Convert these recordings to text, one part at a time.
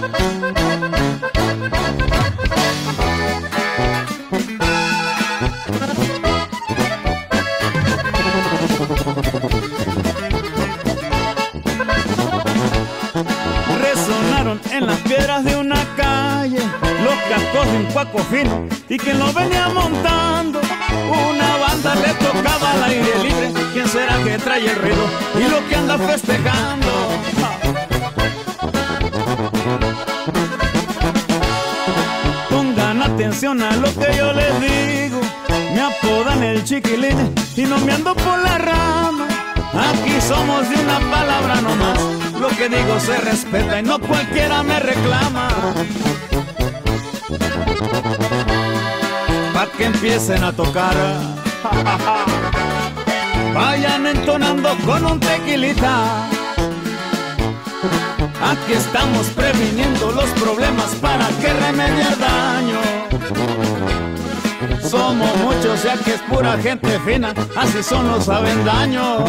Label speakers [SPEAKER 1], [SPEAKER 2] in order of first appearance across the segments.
[SPEAKER 1] Resonaron en las piedras de una calle los cascos de un cuaco fino, y quien lo venía montando, una banda le tocaba al aire libre. ¿Quién será que trae el ruido y lo que anda festejando? Pongan atención a lo que yo les digo, me apodan el chiquilín y no me ando por la rama. Aquí somos de una palabra nomás, lo que digo se respeta y no cualquiera me reclama. Pa' que empiecen a tocar, vayan entonando con un tequilita. Aquí estamos previniendo los problemas para que remediar daño. Somos muchos ya que es pura gente fina, así son los avendaños.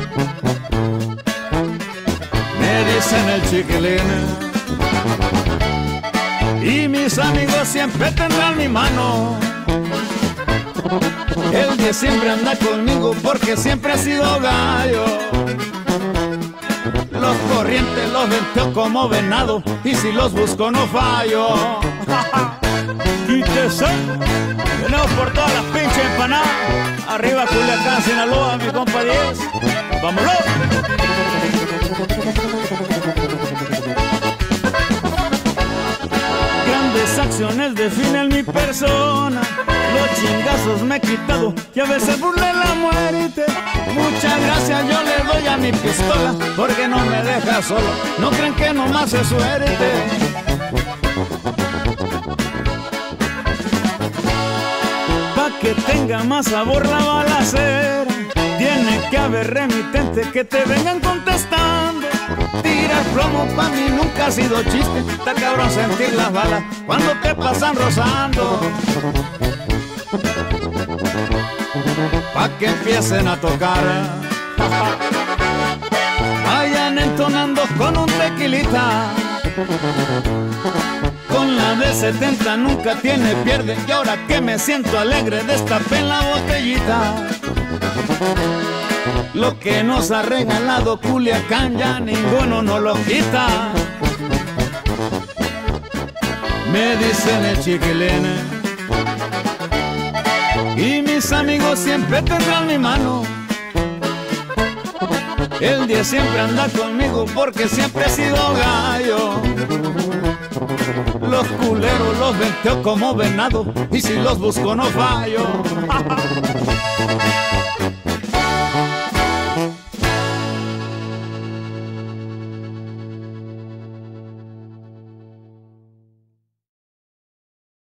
[SPEAKER 1] Me dicen el chiquilín y mis amigos siempre tendrán mi mano. El 10 siempre anda conmigo porque siempre ha sido gallo. Los corrientes los venteo como venado y si los busco no fallo. Quítese. Venimos por todas las pinches empanadas. Arriba Culiacán, Sinaloa, mi compa 10. ¡Vámonos! Grandes acciones definen mi persona. Los chingazos me he quitado y a veces burlé la muerte. Muchas gracias yo le doy a mi pistola porque no me deja solo. No creen que nomás es suerte. Pa' que tenga más sabor la balacera, tiene que haber remitentes que te vengan contestando. Tirar plomo pa' mí nunca ha sido chiste. Está cabrón sentir las balas cuando te pasan rozando. Pa' que empiecen a tocar, vayan entonando con un tequilita. Con la de 70 nunca tiene pierde, y ahora que me siento alegre destapé la botellita. Lo que nos ha regalado Culiacán ya ninguno nos lo quita. Me dicen el chiquilín y mis amigos siempre tendrán mi mano. El 10 siempre anda conmigo porque siempre he sido gallo. Los culeros los venteo como venado y si los busco no fallo.